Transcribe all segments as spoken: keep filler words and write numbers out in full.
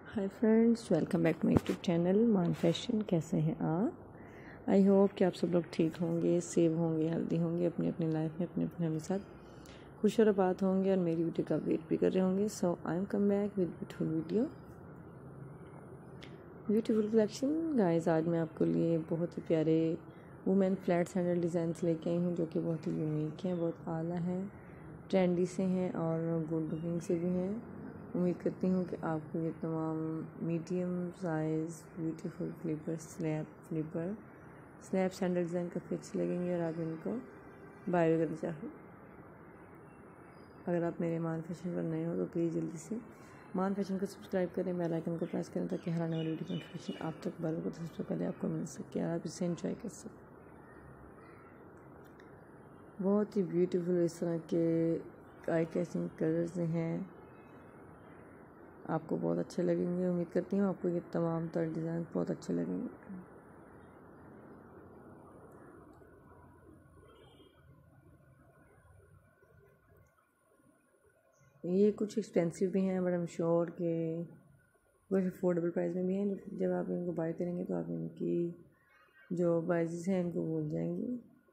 Hi friends, welcome back to my YouTube channel Maan fashion. कैसे हैं आप? आई होप कि आप सब लोग ठीक होंगे, सेव होंगे, हेल्दी होंगे, अपनी अपनी लाइफ में अपने अपने हमें साथ खुश और आबाद होंगे और मेरी वीडियो का वेट भी कर रहे होंगे। So I am come back with beautiful video, beautiful collection guys. आज मैं आपको लिए बहुत ही प्यारे वुमेन फ्लैट सैंडल डिज़ाइंस लेके आई हूँ, जो कि बहुत ही यूनिक हैं, बहुत आला हैं, ट्रेंडी से हैं और गुड लुकिंग से भी हैं। उम्मीद करती हूँ कि आपको ये तमाम medium size beautiful flipper snap flipper snap sandal design काफ़ी अच्छे लगेंगे और आप इनको बाय करना चाहो। अगर आप मेरे मान फैशन पर नए हो तो प्लीज़ जल्दी से मान फैशन को सब्सक्राइब करें, बेल आइकन को प्रेस करें ताकि हर आने वाली वीडियो नोटिफिकेशन आप तक बार को सबसे पहले आपको मिल सके और आप इसे एंजॉय कर सकें। बहुत ही ब्यूटीफुल इस तरह के आई कैचिंग कलर्स हैं, आपको बहुत अच्छे लगेंगे। उम्मीद करती हूँ आपको ये तमाम तर डिज़ाइन बहुत अच्छे लगेंगे। ये कुछ एक्सपेंसिव भी हैं, बट आई एम श्योर कि कुछ अफोर्डेबल प्राइस में भी हैं। जब आप इनको बाय करेंगे तो आप इनकी जो प्राइसेस हैं इनको भूल जाएंगे।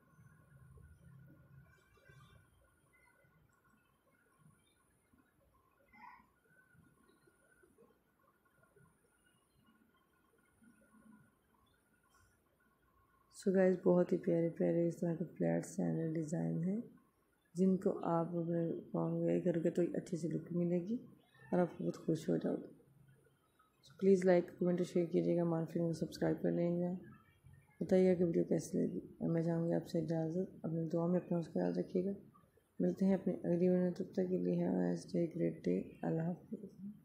सो गाइस, बहुत ही प्यारे प्यारे इस तरह के फ्लैट सैंडल डिज़ाइन हैं, जिनको आप अपने पाँव वेयर करके तो अच्छी सी लुक मिलेगी और आप बहुत खुश हो जाओगे। सो प्लीज़ लाइक कमेंट और शेयर कीजिएगा, मान फैशन को सब्सक्राइब कर लीजिएगा, बताइएगा कि वीडियो कैसी लगी। और मैं चाहूँगी आपसे इजाज़त, अपनी दुआ में अपना उसका याद रखिएगा। मिलते हैं अपनी अगली वीडियो, तब तक के लिए है ग्रेट डे। अल्लाह हाफ़िज़।